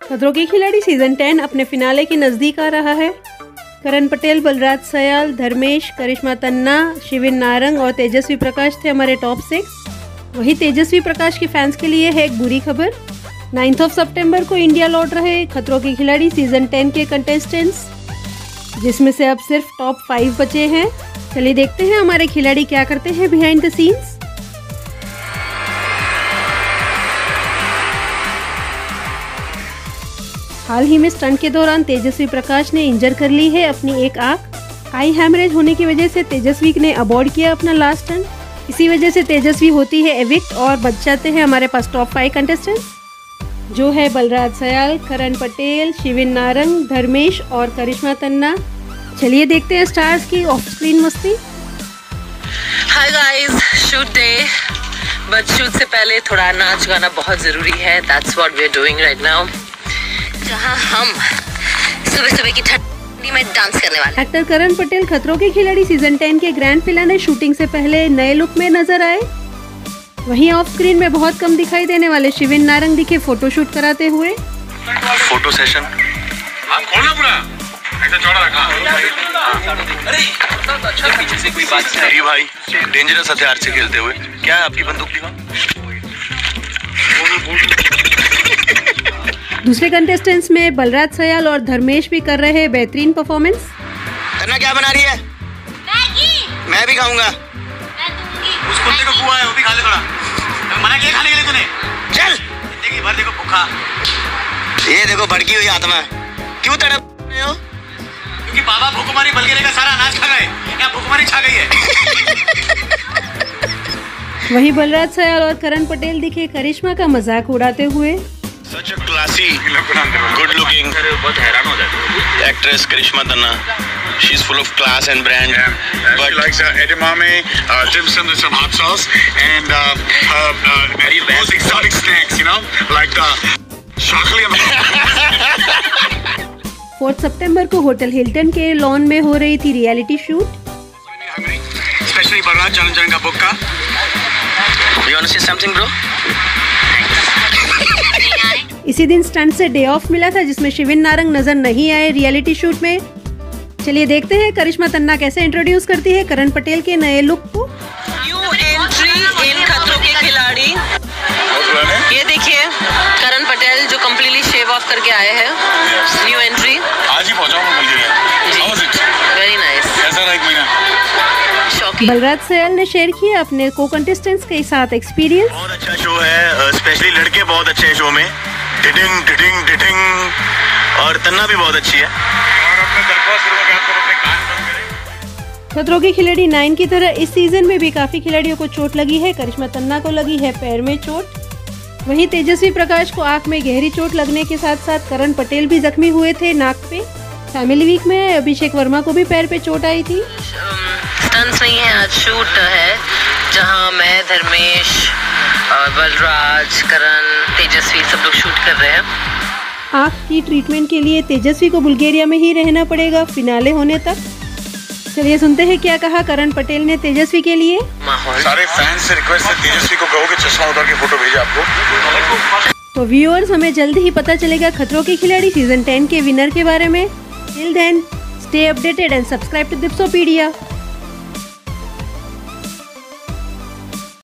खतरों के खिलाड़ी सीजन 10 अपने फिनाले के नज़दीक आ रहा है। करण पटेल, बलराज, सयाल, धर्मेश, करिश्मा तन्ना, शिविन, नारंग और तेजस्वी प्रकाश थे हमारे टॉप 6। वही तेजस्वी प्रकाश के फैंस के लिए है एक बुरी खबर। 9 सितंबर को इंडिया लौट रहे खतरों के खिलाड़ी सीजन 10 के कंटेस्टेंट्स, जिसमें से अब सिर्फ टॉप 5 बचे हैं। चलिए देखते हैं हमारे खिलाड़ी क्या करते हैं बिहाइंड द सीन्स। हाल ही में स्टंट के दौरान तेजस्वी प्रकाश ने इंजर कर ली है अपनी एक आंख। आई हैमरेज होने की वजह से तेजस्वी ने अबॉर्ड किया अपना लास्ट स्टंट। इसी वजह से तेजस्वी होती है एविक्ट और बच जाते हैं हमारे पास टॉप 5 कंटेस्टेंट्स, जो है बलराज, सयाल, करण पटेल, शिविन, नारंग, धर्मेश और करिश्मा तन्ना। चलिए देखते हैं स्टार्स की ऑफ स्क्रीन मस्ती। Hi guys, shoot day, but shoot से पहले थोड़ा नाच गाना बहुत ज़रूरी है। That's what we are doing right now, जहां हम सुबह सुबह की ठंडी में डांस करने वाले। एक्टर करण पटेल खतरों के खिलाड़ी सीजन 10 के ग्रैंड फिनाले शूटिंग से पहले नए लुक में नजर आए। वहीं ऑफ स्क्रीन में बहुत कम दिखाई देने वाले शिविन, नारंग दिखे फोटोशूट कराते हुए। फोटो सेशन खोलना पूरा ऐसा चौड़ा रखा। अरे पीछे से कोई बात नहीं भाई, डेंजरस हथियार से खेलते हुए। क्या है आपकी बंदूक? दिखा। दूसरे कंटेस्टेंट्स में बलराज, सयाल और धर्मेश भी कर रहे हैं बेहतरीन परफॉर्मेंस। तन्ना क्या बना रही है? मैगी। मैं भी खाऊंगा। मैं दूंगी। उस कुत्ते को कुआ है, वो भी खा ले थोड़ा। मना किया खाने के लिए तूने? चल। देखिए बार देखो भूखा। ये देखो भड़की हुई आत्मा। क्यों तड़प रहे हो? क्योंकि बाबा भूखमरी बलगेरे का सारा अनाज खा गए। यहाँ भूखमरी छा गई है। वहीं बलराज, सयाल और करण पटेल दिखे करिश्मा का मजाक उड़ाते हुए। Such a classy, good looking actress Karishma Tanna. She's full of class and brand. But she likes edamame, dim sum with some hot sauce, and those exotic snacks, you know, like the chocolate. 4 सितंबर को hotel Hilton के lawn में हो रही थी reality shoot. Especially Balraj Janjan का book का. You want to say something, bro? इसी दिन स्टंट से डे ऑफ मिला था, जिसमें शिविन, नारंग नजर नहीं आए रियलिटी शूट में। चलिए देखते हैं करिश्मा तन्ना कैसे इंट्रोड्यूस करती है करण पटेल के नए लुक को। न्यू एंट्री इन खतरों के खिलाड़ी। ये देखिए करण पटेल जो कम्प्लीटली शेव ऑफ करके आए हैं। न्यू एंट्री आज ही पहुंचा हूं बल्कि। Very nice. कैसा रहा एक महीना? शॉकिंग। बलराज, सयाल ने शेयर किया अपने को कंटेस्टेंट्स के साथ एक्सपीरियंस। बहुत अच्छा शो है, स्पेशली लड़के बहुत अच्छे हैं शो में। डिडिंग डिडिंग डिडिंग, और तन्ना भी बहुत अच्छी है। और अपने दरख्वास्त करूंगा कि आप अपने कान बंद करें। खतरों के खिलाड़ी 9 की तरह इस सीजन में भी काफी खिलाड़ियों को चोट लगी है। करिश्मा तन्ना को लगी है पैर में चोट। वहीं तेजस्वी प्रकाश को आंख में गहरी चोट लगने के साथ साथ करण पटेल भी जख्मी हुए थे नाक पे। फैमिली वीक में अभिषेक वर्मा को भी पैर पे चोट आई थी। स्टंट्स नहीं है, आज शूट है, जहां मैं, धर्मेश, बलराज, करण, तेजस्वी सब लोग शूट कर रहे हैं। आँख की ट्रीटमेंट के लिए तेजस्वी को बुल्गारिया में ही रहना पड़ेगा फिनाले होने तक। चलिए सुनते हैं क्या कहा करण पटेल ने तेजस्वी के लिए। सारे फैंस से रिक्वेस्ट है, तेजस्वी को कहो कि चश्मा उतार के फोटो भेजे आपको। तो व्यूअर्स, हमें जल्द ही पता चलेगा खतरों के खिलाड़ी सीजन 10 के विनर के बारे में। Till then, stay updated and subscribe to दिप्सोपीडिया।